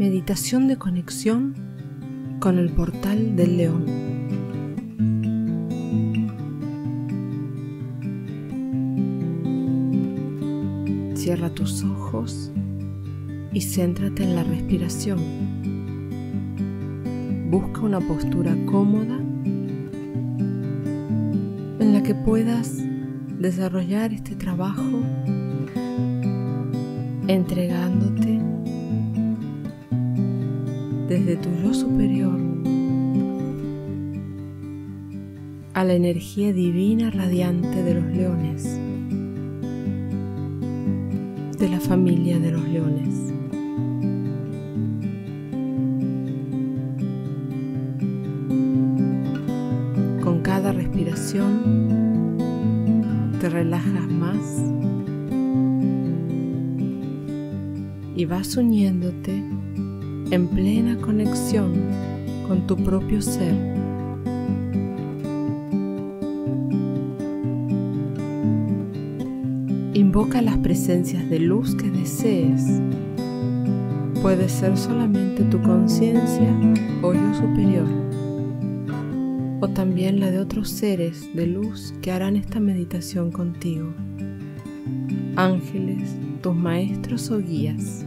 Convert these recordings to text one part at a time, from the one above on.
meditación de conexión con el portal del león. Cierra tus ojos y céntrate en la respiración. Busca una postura cómoda en la que puedas desarrollar este trabajo entregándote desde tu yo superior a la energía divina radiante de los leones, de la familia de los leones. Con cada respiración te relajas más y vas uniéndote en plena conexión con tu propio ser. Invoca las presencias de luz que desees. Puede ser solamente tu conciencia o yo superior, o también la de otros seres de luz que harán esta meditación contigo. Ángeles, tus maestros o guías.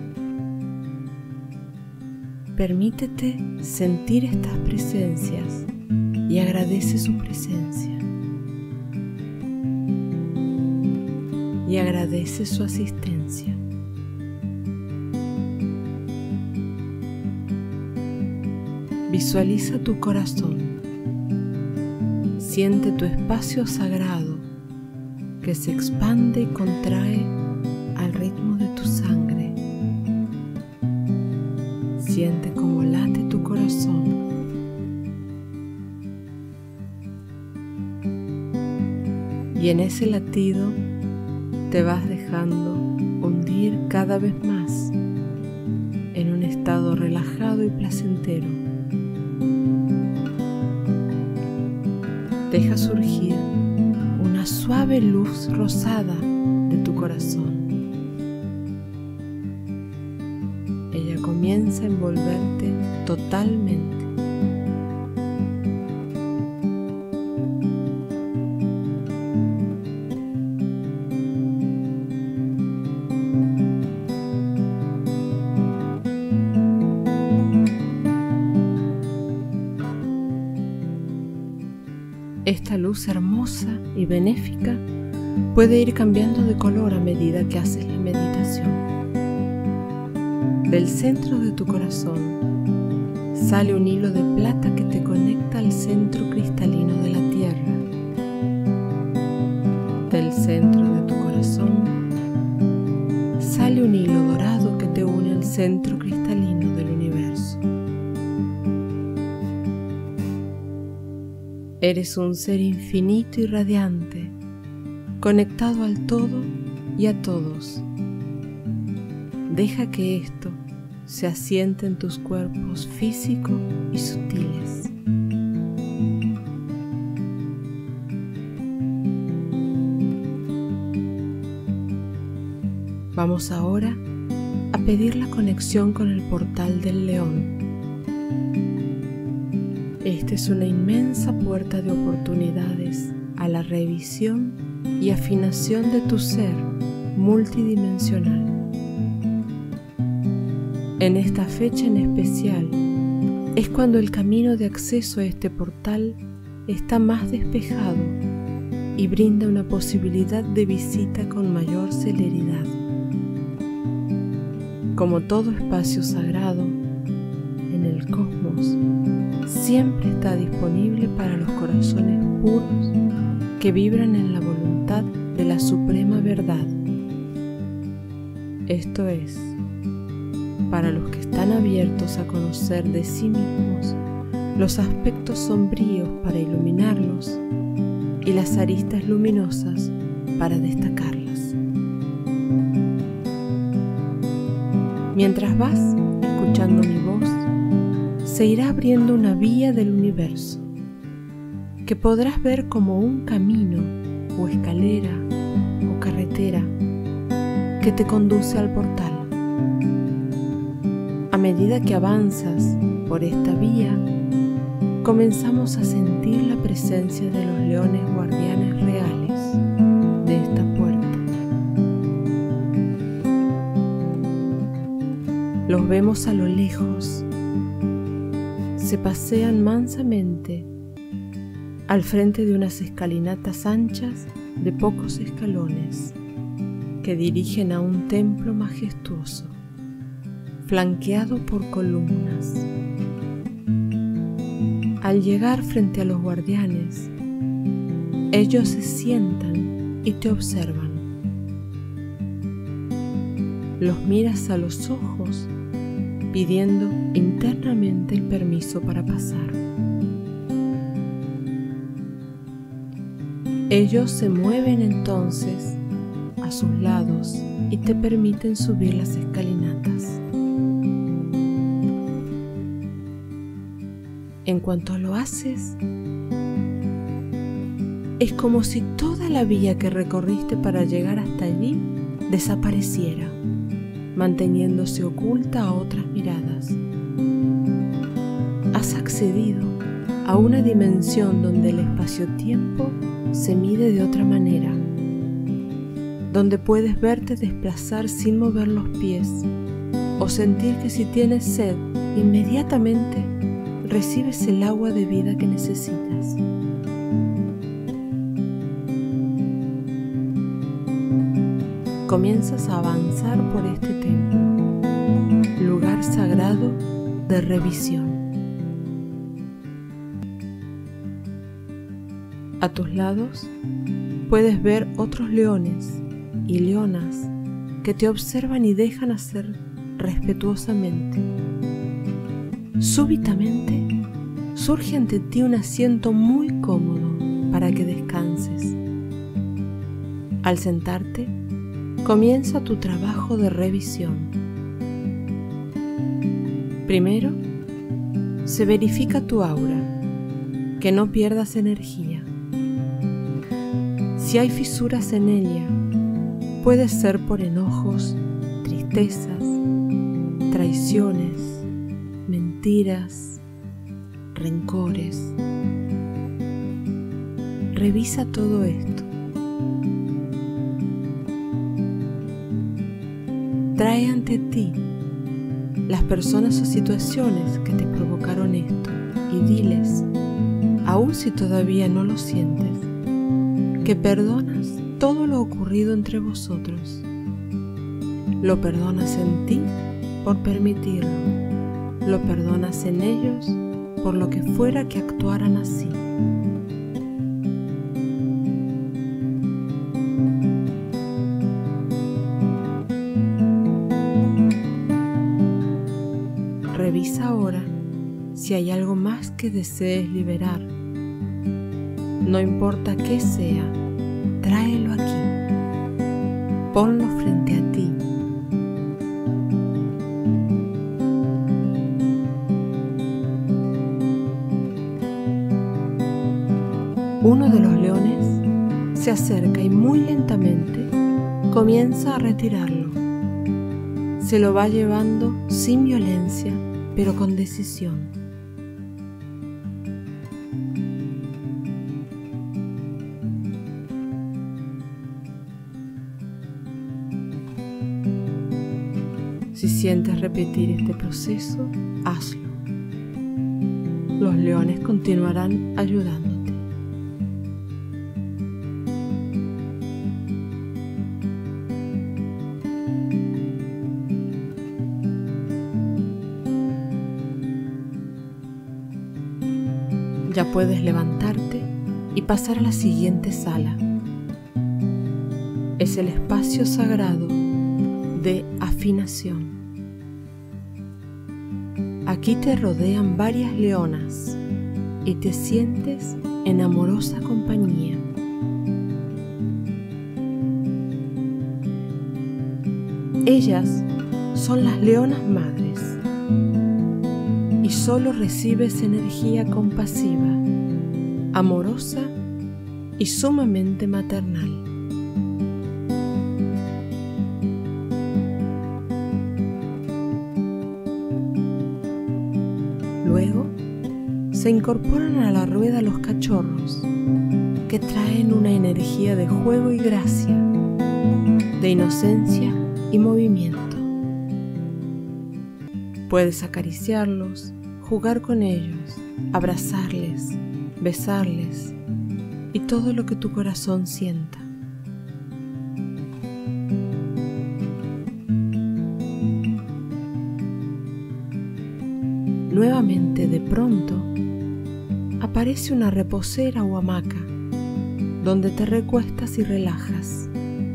Permítete sentir estas presencias y agradece su presencia. Y agradece su asistencia. Visualiza tu corazón. Siente tu espacio sagrado que se expande y contrae al ritmo de tu sangre. Siente cómo late tu corazón. Y en ese latido te vas dejando hundir cada vez más en un estado relajado y placentero. Deja surgir una suave luz rosada de tu corazón. Ella comienza a envolverte totalmente. Esta luz hermosa y benéfica puede ir cambiando de color a medida que haces la meditación. Del centro de tu corazón sale un hilo de plata que te conecta al centro cristalino de la Tierra. Del centro de tu corazón sale un hilo dorado que te une al centro cristalino del universo. Eres un ser infinito y radiante, conectado al todo y a todos. Deja que esto se asiente en tus cuerpos físicos y sutiles. Vamos ahora a pedir la conexión con el portal del león. Esta es una inmensa puerta de oportunidades a la revisión y afinación de tu ser multidimensional. En esta fecha en especial es cuando el camino de acceso a este portal está más despejado y brinda una posibilidad de visita con mayor celeridad. Como todo espacio sagrado en el cosmos, siempre está disponible para los corazones puros que vibran en la voluntad de la suprema verdad. Esto es, para los que están abiertos a conocer de sí mismos los aspectos sombríos para iluminarlos y las aristas luminosas para destacarlas. Mientras vas escuchando mi voz, se irá abriendo una vía del universo que podrás ver como un camino o escalera o carretera que te conduce al portal. A medida que avanzas por esta vía, comenzamos a sentir la presencia de los leones guardianes reales de esta puerta. Los vemos a lo lejos. Se pasean mansamente al frente de unas escalinatas anchas de pocos escalones que dirigen a un templo majestuoso, flanqueado por columnas. Al llegar frente a los guardianes, ellos se sientan y te observan. Los miras a los ojos, pidiendo internamente el permiso para pasar. Ellos se mueven entonces a sus lados y te permiten subir las escalinatas. En cuanto lo haces, es como si toda la vía que recorriste para llegar hasta allí desapareciera, manteniéndose oculta a otras miradas. Has accedido a una dimensión donde el espacio-tiempo se mide de otra manera, donde puedes verte desplazar sin mover los pies o sentir que si tienes sed, inmediatamente recibes el agua de vida que necesitas. Comienzas a avanzar por este templo, lugar sagrado de revisión. A tus lados puedes ver otros leones y leonas que te observan y dejan hacer respetuosamente. Súbitamente surge ante ti un asiento muy cómodo para que descanses. Al sentarte, comienza tu trabajo de revisión. Primero, se verifica tu aura, que no pierdas energía. Si hay fisuras en ella, puede ser por enojos, tristezas, traiciones, mentiras, rencores. Revisa todo esto. Trae ante ti las personas o situaciones que te provocaron esto y diles, aun si todavía no lo sientes, que perdonas todo lo ocurrido entre vosotros. Lo perdonas en ti por permitirlo, lo perdonas en ellos por lo que fuera que actuaran así. Revisa ahora si hay algo más que desees liberar. No importa qué sea, tráelo aquí. Ponlo frente a ti. Uno de los leones se acerca y muy lentamente comienza a retirarlo. Se lo va llevando sin violencia, pero con decisión. Si sientes repetir este proceso, hazlo. Los leones continuarán ayudándote. Ya puedes levantarte y pasar a la siguiente sala. Es el espacio sagrado de afinación. Aquí te rodean varias leonas y te sientes en amorosa compañía. Ellas son las leonas madres y solo recibes energía compasiva, amorosa y sumamente maternal. se incorporan a la rueda los cachorros, que traen una energía de juego y gracia, de inocencia y movimiento. Puedes acariciarlos, jugar con ellos, abrazarles, besarles y todo lo que tu corazón sienta. Nuevamente, de pronto, aparece una reposera o hamaca donde te recuestas y relajas.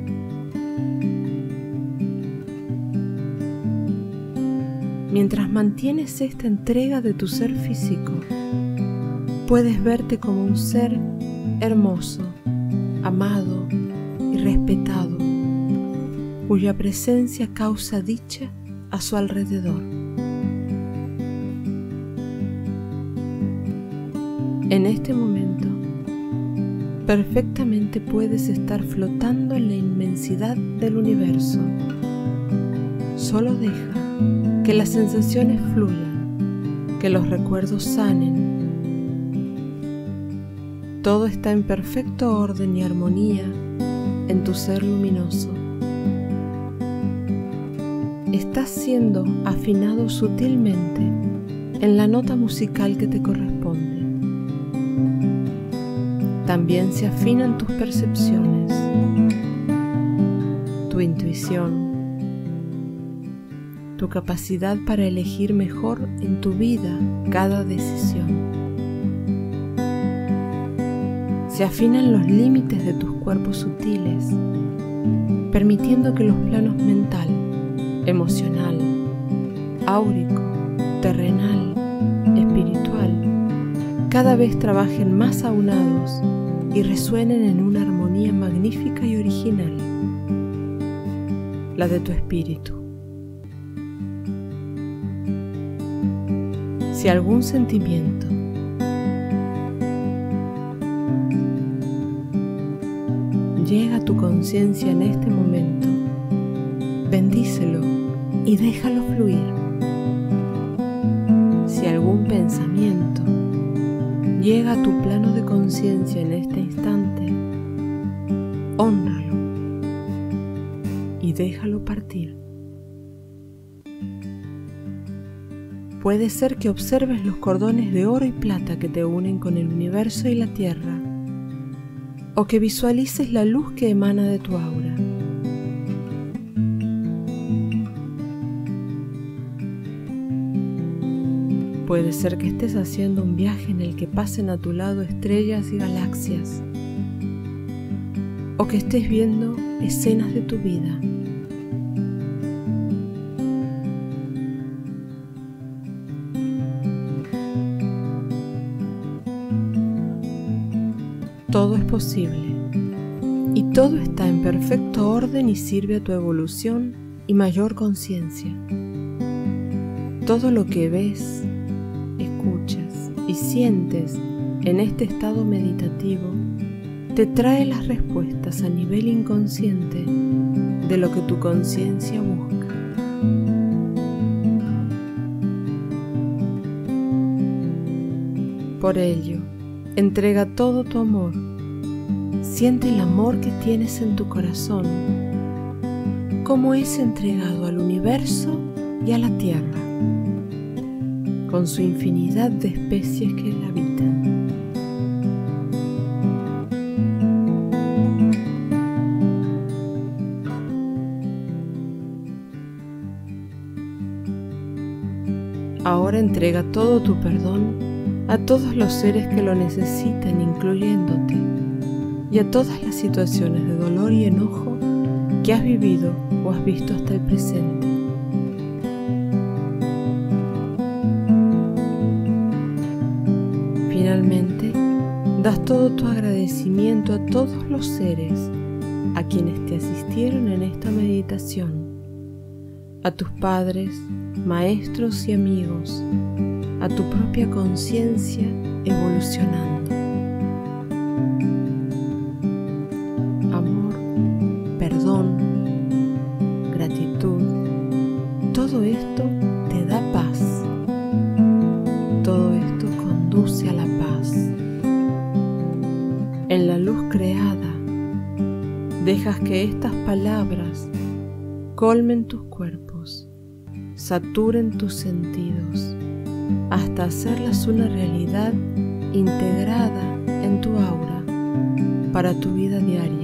Mientras mantienes esta entrega de tu ser físico, puedes verte como un ser hermoso, amado y respetado, cuya presencia causa dicha a su alrededor. En este momento, perfectamente puedes estar flotando en la inmensidad del universo. Solo deja que las sensaciones fluyan, que los recuerdos sanen. Todo está en perfecto orden y armonía en tu ser luminoso. Estás siendo afinado sutilmente en la nota musical que te corresponde. También se afinan tus percepciones, tu intuición, tu capacidad para elegir mejor en tu vida cada decisión. Se afinan los límites de tus cuerpos sutiles, permitiendo que los planos mental, emocional, áurico, terrenal, espiritual, cada vez trabajen más aunados y resuenen en una armonía magnífica y original, la de tu espíritu. Si algún sentimiento llega a tu conciencia en este momento, bendícelo y déjalo fluir. Si algún pensamiento llega a tu plano de conciencia en este instante, hónralo y déjalo partir. Puede ser que observes los cordones de oro y plata que te unen con el universo y la tierra, o que visualices la luz que emana de tu aura. Puede ser que estés haciendo un viaje en el que pasen a tu lado estrellas y galaxias, o que estés viendo escenas de tu vida. Todo es posible y todo está en perfecto orden y sirve a tu evolución y mayor conciencia. Todo lo que ves, escuchas y sientes en este estado meditativo te trae las respuestas a nivel inconsciente de lo que tu conciencia busca. Por ello, entrega todo tu amor. Siente el amor que tienes en tu corazón, como es entregado al universo y a la tierra, con su infinidad de especies que la habitan. Ahora entrega todo tu perdón a todos los seres que lo necesitan, incluyéndote, y a todas las situaciones de dolor y enojo que has vivido o has visto hasta el presente. Finalmente, das todo tu agradecimiento a todos los seres a quienes te asistieron en esta meditación, a tus padres, maestros y amigos, a tu propia conciencia evolucionando. Amor, perdón, gratitud, todo esto te da paz. Todo esto conduce creada, dejas que estas palabras colmen tus cuerpos, saturen tus sentidos, hasta hacerlas una realidad integrada en tu aura para tu vida diaria.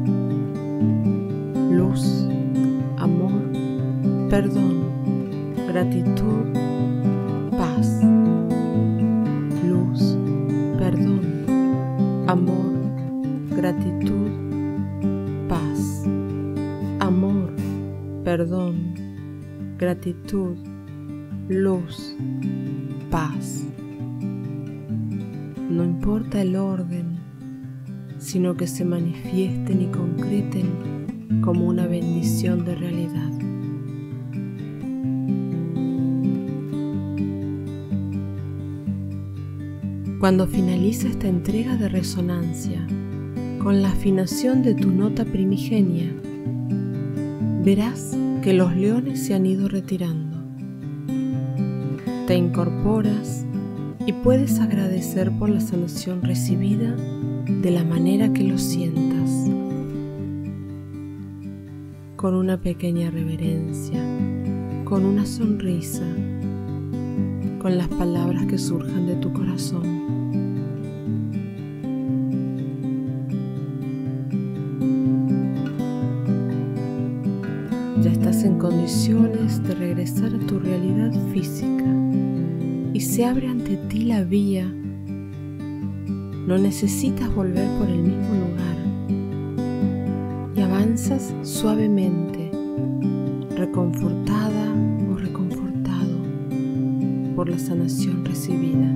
Luz, amor, perdón, gratitud, paz. Luz, perdón, amor, gratitud, paz. Amor, perdón, gratitud, luz, paz. No importa el orden, sino que se manifiesten y concreten como una bendición de realidad. Cuando finaliza esta entrega de resonancia con la afinación de tu nota primigenia, verás que los leones se han ido retirando. Te incorporas y puedes agradecer por la sanación recibida de la manera que lo sientas, con una pequeña reverencia, con una sonrisa, con las palabras que surjan de tu corazón. Ya estás en condiciones de regresar a tu realidad física y se abre ante ti la vía. No necesitas volver por el mismo lugar y avanzas suavemente, reconfortada o reconfortado por la sanación recibida.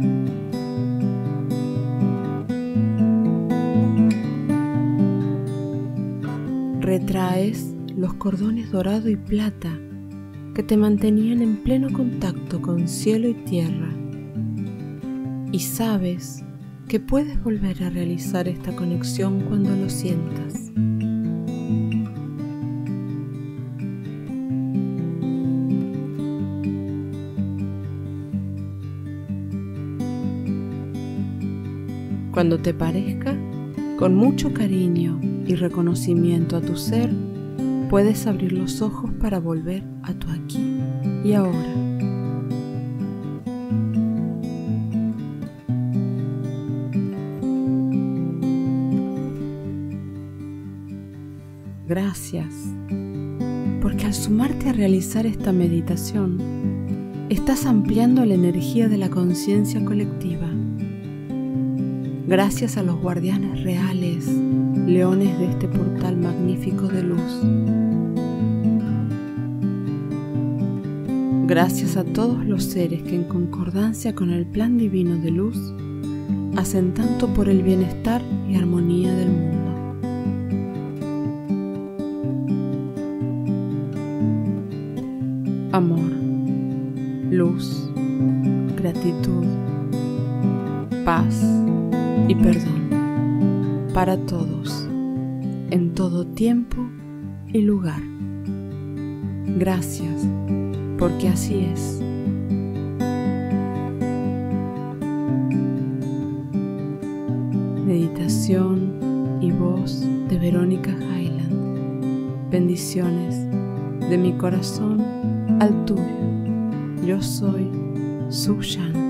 Retraes los cordones dorado y plata que te mantenían en pleno contacto con cielo y tierra, y sabes que puedes volver a realizar esta conexión cuando lo sientas. Cuando te parezca, con mucho cariño y reconocimiento a tu ser, puedes abrir los ojos para volver a tu aquí y ahora. Gracias, porque al sumarte a realizar esta meditación, estás ampliando la energía de la conciencia colectiva. Gracias a los guardianes reales, leones de este portal magnífico de luz. Gracias a todos los seres que en concordancia con el plan divino de luz hacen tanto por el bienestar y armonía del mundo. Amor, luz, gratitud, paz y perdón para todos, en todo tiempo y lugar. Gracias, porque así es. Meditación y voz de Verónica Hyland. Bendiciones de mi corazón al tuyo. Yo soy Su Shan.